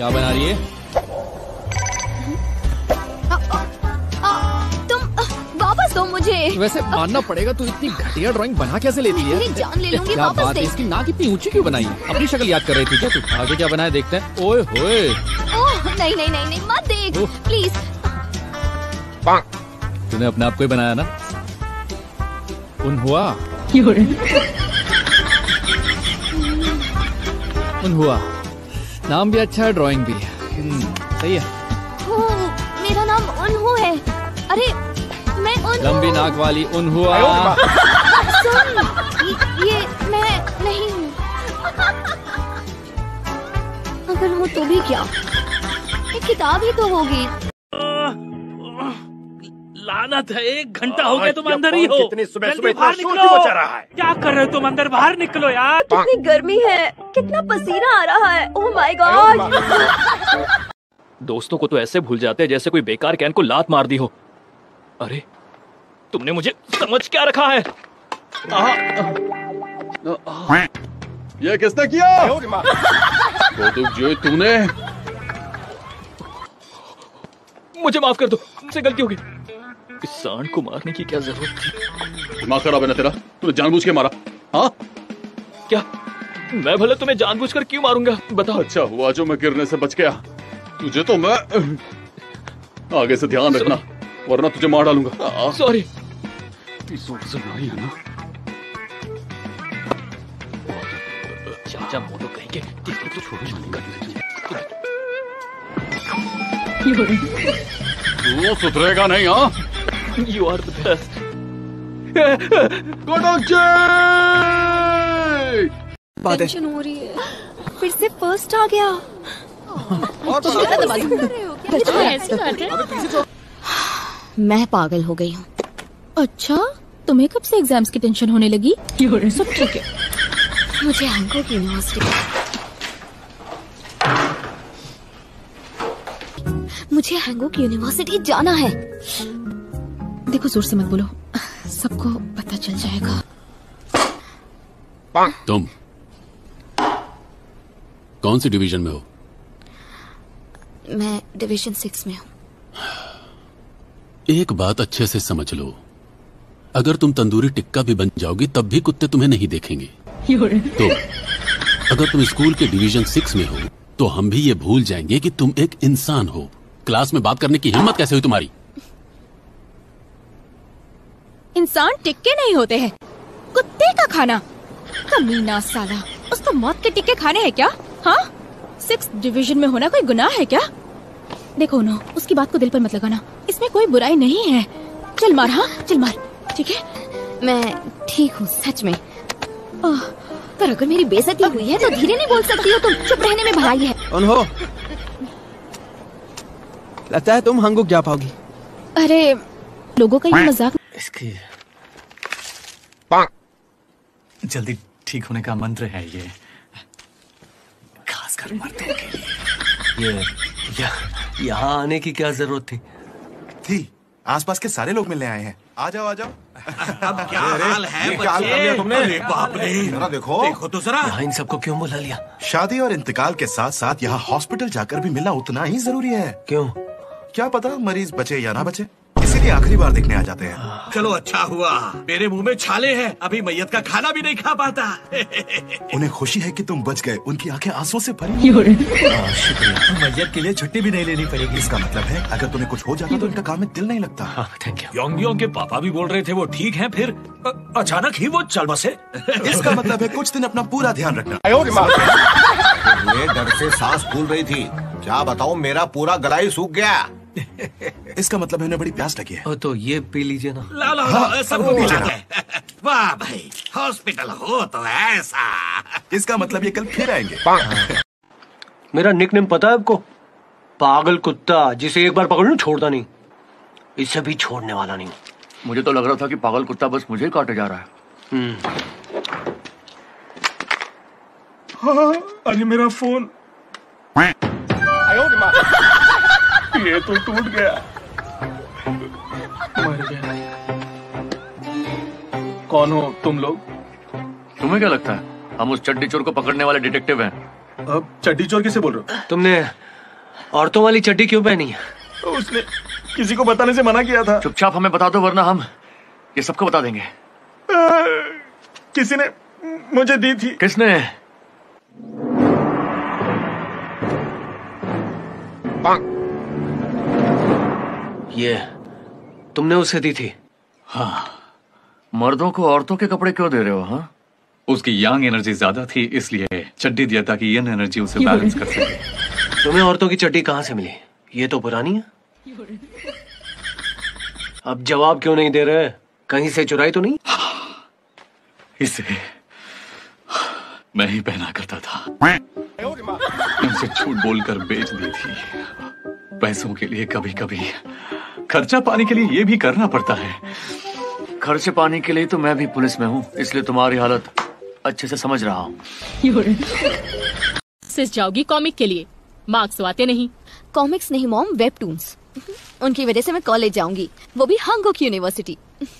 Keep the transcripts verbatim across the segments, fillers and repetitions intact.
क्या बना रही है? आ, आ, आ, तुम वापस दो मुझे। वैसे मानना पड़ेगा, तू इतनी घटिया ड्राइंग बना कैसे लेती है? मेरी जान ले लूंगी। क्या वापस बात दे। है, इसकी नाक इतनी ऊंची क्यों बनाई है? अपनी शक्ल याद कर रही थी क्या तू? आगे क्या बनाया देखते हैं। ओए होए। ओह नहीं नहीं नहीं नहीं मत देख प्लीज। तूने अपने आप को ही बनाया ना? उन हुआ उन हुआ नाम भी अच्छा है, ड्राइंग भी है। सही है। ओ, मेरा नाम उन्हू है। अरे मैं उन्हू। लंबी नाक वाली उन हुआ। सुन, ये, ये मैं नहीं हूँ। अगर हूँ तो भी क्या, एक किताब ही तो होगी। लानत है, एक घंटा हो गया तुम अंदर ही हो। कितनी सुबह सुबह इतना बाहर शोर निकलो। क्यों मचा रहा है? क्या कर रहे हो तुम? अंदर बाहर निकलो यार। कितनी गर्मी है, कितना पसीना आ रहा है। Oh my god. दोस्तों को तो ऐसे भूल जाते हैं जैसे कोई बेकार कैन को लात मार दी हो। अरे तुमने मुझे समझ क्या रखा है? ये किसने किया? जो तूने। मुझे माफ कर दो, मुझसे गलती हो गई। इस सांड को मारने की क्या जरूरत थी? दिमाग खराब है ना तेरा? तूने जानबूझ के मारा? हाँ क्या? मैं भले तुम्हें जानबूझकर क्यों मारूंगा बताओ। अच्छा हुआ जो मैं गिरने से बच गया। तुझे तो मैं आगे से ध्यान रखना, वरना तुझे मार डालूंगा। सॉरी। सुनाई है ना? चाचा मोटो कहीं के तो छोड़ो। तू सुधरेगा नहीं। हाँ you are the best. Tension हो रही है, फिर से फर्स्ट आ गया। मैं पागल हो गई हूँ। अच्छा, तुम्हें कब से एग्जाम्स की टेंशन होने लगी? सब ठीक है। मुझे हैंकॉक यूनिवर्सिटी मुझे हैंकॉक यूनिवर्सिटी जाना है। देखो जोर से मत बोलो, सबको पता चल जाएगा। तुम कौन सी डिवीजन में हो? मैं डिवीजन सिक्स में हूँ। एक बात अच्छे से समझ लो, अगर तुम तंदूरी टिक्का भी बन जाओगी तब भी कुत्ते तुम्हें नहीं देखेंगे। तो अगर तुम स्कूल के डिवीजन सिक्स में हो तो हम भी ये भूल जाएंगे कि तुम एक इंसान हो। क्लास में बात करने की हिम्मत कैसे हुई तुम्हारी? इंसान टिक्के नहीं होते हैं, कुत्ते का खाना। कमीना साला, उसको मौत के टिक्के खाने हैं क्या? हाँ, सिक्स डिवीजन में होना कोई गुनाह है क्या? देखो नो, उसकी बात को दिल पर मत लगाना, इसमें कोई बुराई नहीं है। चल मार, हाँ चल मार, ठीक है? मैं ठीक हूँ सच में। ओह, पर अगर मेरी बेइज्जती हुई है तो धीरे नहीं बोल सकती हो तुम। चुप रहने में भलाई है। उन्हो, लगता है तुम हैंकॉक जा पाओगी। अरे लोगों का ये मजाक। इसकी जल्दी ठीक होने का मंत्र है ये, खासकर मर्दों के लिए। ये यहाँ आने की क्या जरूरत थी? थी, आसपास के सारे लोग मिलने आए हैं। आ जाओ आ जाओ। अब क्या हाल है क्या हाल कर लिया तुमने? अरे बाप रे, जरा देखो देखो तो जरा। यहाँ इन सबको क्यों बुला लिया? शादी और इंतकाल के साथ साथ यहाँ हॉस्पिटल जाकर भी मिलना उतना ही जरूरी है। क्यों? क्या पता मरीज बचे या ना बचे, इसीलिए आखिरी बार देखने आ जाते हैं। चलो अच्छा हुआ, मेरे मुंह में छाले हैं, अभी मैयत का खाना भी नहीं खा पाता। उन्हें खुशी है कि तुम बच गए, उनकी आंखें आंसुओं से भरी। शुक्रिया। मैयत के लिए छुट्टी भी नहीं लेनी पड़ेगी। इसका मतलब है अगर तुम्हें कुछ हो जाता तो इनका काम में दिल नहीं लगता। हाँ, थैंक यू। योंग योंग के पापा भी बोल रहे थे वो ठीक हैं, फिर अचानक ही वो चल बसे। इसका मतलब है कुछ दिन अपना पूरा ध्यान रखना। ये डर से सांस फूल रही थी, क्या बताऊं मेरा पूरा गला ही सूख गया। इसका मतलब है उन्हें बड़ी प्यास लगी है। ओ, तो ये पी लीजिए ना। ला ला ला, सबको पिलाते हैं। वाह भाई, हॉस्पिटल हो तो ऐसा। इसका मतलब ये कल फिर आएंगे। मेरा निकनेम पता है आपको? पागल कुत्ता, जिसे एक बार पकड़ लूं छोड़ता नहीं, इसे भी छोड़ने वाला नहीं। मुझे तो लग रहा था कि पागल कुत्ता बस मुझे काटे जा रहा है। हाँ, अरे मेरा फोन ये तो टूट गया। मर गया। कौन हो तुम लोग? तुम्हें क्या लगता है हम उस चड्डी चोर को पकड़ने वाले डिटेक्टिव हैं? अब चड्डी चोर किसे बोल रहे हो? तुमने औरतों वाली चड्डी क्यों पहनी है? उसने किसी को बताने से मना किया था। चुपचाप हमें बता दो वरना हम ये सबको बता देंगे। किसी ने मुझे दी थी। किसने? ये तुमने उसे दी थी? हाँ। मर्दों को औरतों के कपड़े क्यों दे रहे हो? हाँ, उसकी यंग एनर्जी ज्यादा थी इसलिए चड्डी दिया ताकि यंग एनर्जी उसे बैलेंस कर सके। तुम्हें औरतों की चड्डी कहाँ से मिली? ये तो पुरानी है। अब जवाब क्यों नहीं दे रहे? कहीं से चुराई तो नहीं? इसे मैं ही पहना करता था। उनसे झूठ बोलकर बेच दी थी। पैसों के लिए कभी कभी खर्चा पानी के लिए ये भी करना पड़ता है। खर्चे पानी के लिए तो मैं भी पुलिस में हूँ, इसलिए तुम्हारी हालत अच्छे से समझ रहा हूँ। सिर्फ जाओगी कॉमिक के लिए, मार्क्स तो आते नहीं। कॉमिक्स नहीं मॉम, वेबटून्स। उनकी वजह से मैं कॉलेज जाऊंगी, वो भी हांगोक यूनिवर्सिटी।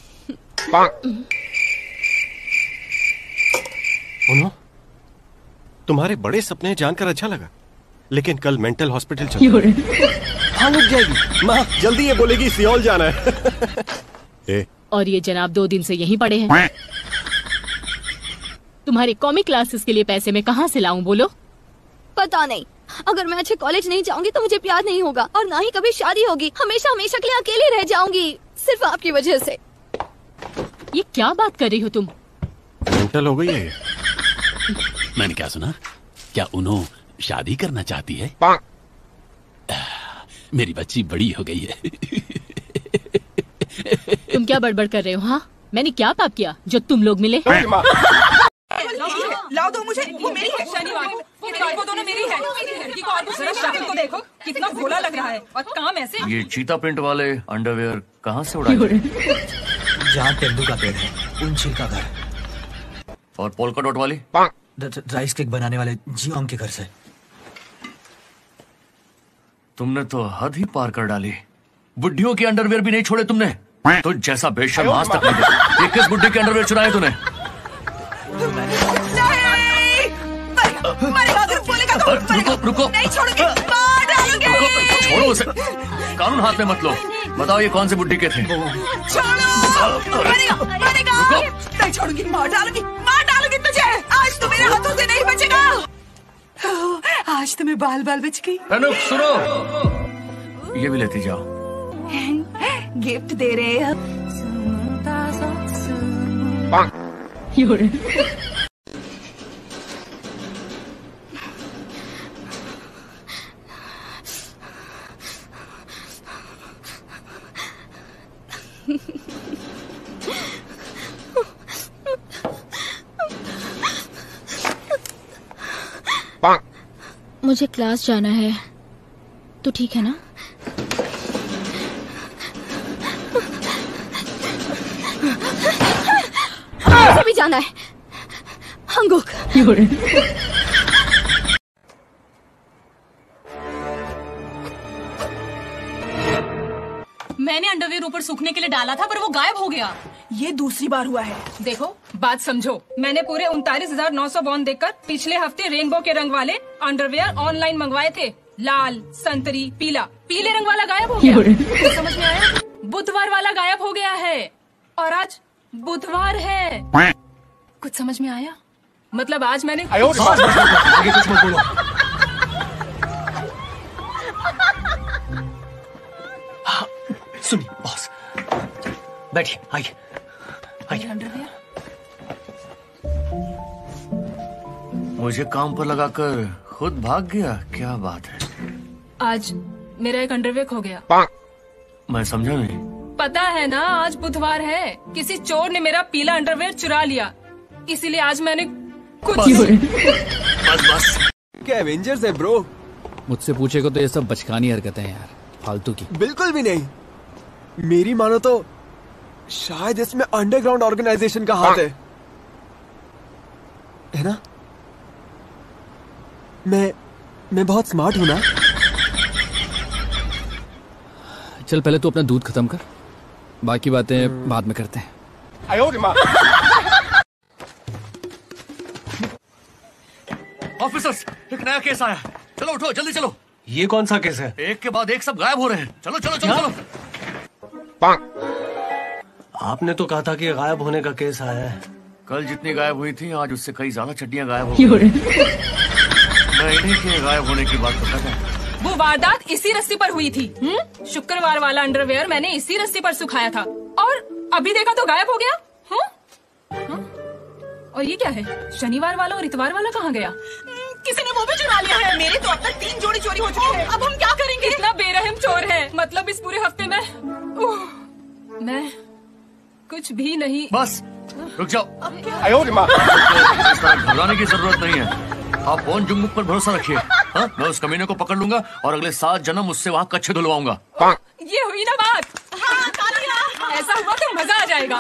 उन्हों, तुम्हारे बड़े सपने जानकर अच्छा लगा, लेकिन कल मेंटल हॉस्पिटल चल हांगोक जाएगी। माँ जल्दी ये बोलेगी सियोल जाना है। ए, और ये जनाब दो दिन से यहीं पड़े हैं। तुम्हारी कॉमिक क्लासेस के लिए पैसे मैं कहाँ से लाऊं बोलो? पता नहीं, अगर मैं अच्छे कॉलेज नहीं जाऊंगी तो मुझे प्यार नहीं होगा और ना ही कभी शादी होगी। हमेशा हमेशा के लिए अकेले रह जाऊंगी, सिर्फ आपकी वजह से। ये क्या बात कर रही हो तुम? मेंटल हो गई है। मैंने क्या सुना? क्या उन्हों शादी करना चाहती है? मेरी बच्ची बड़ी हो गई है। तुम क्या बड़बड़ कर रहे हो? हाँ, मैंने क्या पाप किया जो तुम लोग मिले? लाओ दो मुझे, वो मेरी है। शनिवार वो दोनों मेरी है। लड़की को और दूसरे शक्ल को देखो, कितना भोला लग रहा है और काम ऐसे। ये चीता प्रिंट वाले अंडरवेयर कहाँ से उड़ाए? जहाँ तेंदू का पेड़ है, उनचिल का घर। और पोल्का डॉट वाली? राइस केक बनाने वाले जियोंग के घर से। तुमने तो हद ही पार कर डाली। बुड्ढियों के अंडरवेयर भी नहीं छोड़े तुमने। तो जैसा बेशर्म आज तक नहीं देखा। ये किस बुड्ढे के अंडरवेयर चुराए तूने? रुको रुको, नहीं छोड़ोगे, मार डालोगे। रुको, छोड़ो उसे, कानून हाथ में मत लो। बताओ ये कौन से बुड्ढी के थे? छोड़ो, मरेगा, मरेगा। नहीं छोड़ूंगी, मार डालूंगी, मार डालूंगी तुझे। आज तो मेरे हाथों से नहीं बचेगा। आज तो मैं बाल बाल बच गई। अनुप सुनो, ये भी लेती जाओ। गिफ्ट दे रहे हैं। मुझे क्लास जाना है, तो ठीक है ना? मुझे भी जाना है, हांगोक। मैंने अंडरवेयर ऊपर सूखने के लिए डाला था पर वो गायब हो गया। ये दूसरी बार हुआ है। देखो बात समझो, मैंने पूरे उनतालीस हजार नौ सौ बॉन्ड देकर पिछले हफ्ते रेनबो के रंग वाले अंडरवेयर ऑनलाइन मंगवाए थे। लाल, संतरी, पीला। पीले रंग वाला गायब हो गया। समझ में आया? बुधवार वाला गायब हो गया है और आज बुधवार है। कुछ समझ में आया? मतलब आज मैंने आगे कुछ मत बोलो। सुनिए बॉस, बैठिए, आइए आइए। अंडरवेयर मुझे काम पर लगाकर खुद भाग गया, क्या बात है? आज मेरा एक अंडरवेयर खो गया। मैं समझा नहीं। पता है ना, आज बुधवार है। किसी चोर ने मेरा पीला अंडरवेयर चुरा लिया, इसीलिए आज मैंने कुछ बस बस। क्या एवेंजर्स है ब्रो? मुझसे पूछेगा तो ये सब बचकानी हरकतें हैं यार, फालतू की। बिल्कुल भी नहीं। मेरी मानो तो शायद इसमें अंडरग्राउंड ऑर्गेनाइजेशन का हाथ है, है ना? मैं मैं बहुत स्मार्ट हूं ना? चल पहले तू अपना दूध खत्म कर, बाकी बातें बाद में करते हैं। ऑफिसर्स, एक नया केस आया। चलो उठो, जल्दी चलो। ये कौन सा केस है? एक के बाद एक सब गायब हो रहे हैं। चलो चलो चलो चलो। आपने तो कहा था कि गायब होने का केस आया है। कल जितनी गायब हुई थी आज उससे कई ज्यादा चड्डियां गायब हो गई। मैं इन्हीं के गायब होने की बात करता था। वो वारदात इसी रस्सी पर हुई थी। हम्म? शुक्रवार वाला अंडरवेयर मैंने इसी रस्सी पर सुखाया था और अभी देखा तो गायब हो गया। हुँ? हुँ? और ये क्या है? शनिवार वाला और इतवार वाला कहाँ गया? किसी ने वो भी चुरा लिया है। मेरे तो अब तक तीन जोड़ी चोरी हो चुकी है। अब हम क्या करेंगे? इतना बेरहम चोर है। मतलब इस पूरे हफ्ते में उह, मैं कुछ भी नहीं। बस रुक जाओ। इस तरह घबराने की जरूरत नहीं है। आप फोन जुम्मुक पर भरोसा रखिए। हाँ? मैं उस कमीने को पकड़ लूंगा और अगले सात जन्म उससे वहाँ कच्छे धुलवाऊंगा। ये हुई ना बात। हाँ, तालियां। ऐसा हुआ तो मजा आ जाएगा।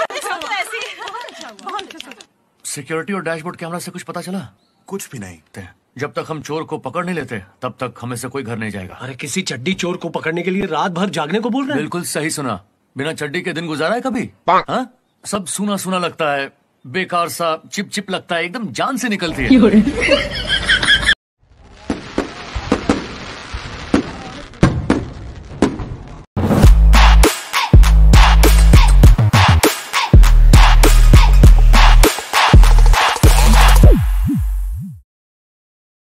सिक्योरिटी और डैशबोर्ड कैमरा से कुछ पता चला? कुछ भी नहीं। जब तक हम चोर को पकड़ नहीं लेते तब तक हमें से कोई घर नहीं जाएगा। अरे किसी चड्डी चोर को पकड़ने के लिए रात भर जागने को बोल रहे हैं? बिल्कुल सही सुना। बिना चड्डी के दिन गुजारा है कभी? हाँ? सब सूना सूना लगता है, बेकार सा, चिप चिप लगता है, एकदम जान से निकलती है।